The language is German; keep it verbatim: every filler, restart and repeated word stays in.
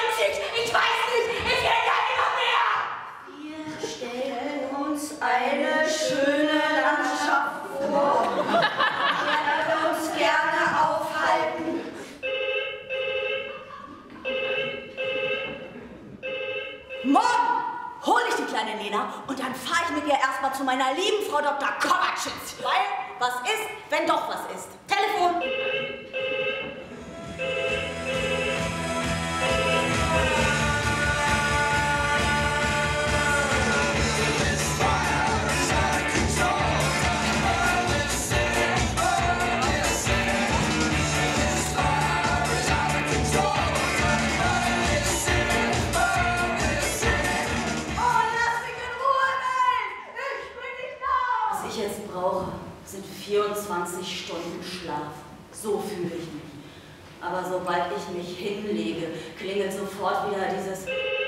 neunzig, ich weiß nicht, ich will gar nicht mehr! Wir stellen uns eine schöne Landschaft vor, in der wir uns gerne aufhalten. Morgen hole ich die kleine Lena und dann fahre ich mit ihr erstmal zu meiner lieben Frau Doktor Kovacic. Weil, was ist, wenn doch was ist? Telefon! Sind vierundzwanzig Stunden Schlaf. So fühle ich mich. Aber sobald ich mich hinlege, klingelt sofort wieder dieses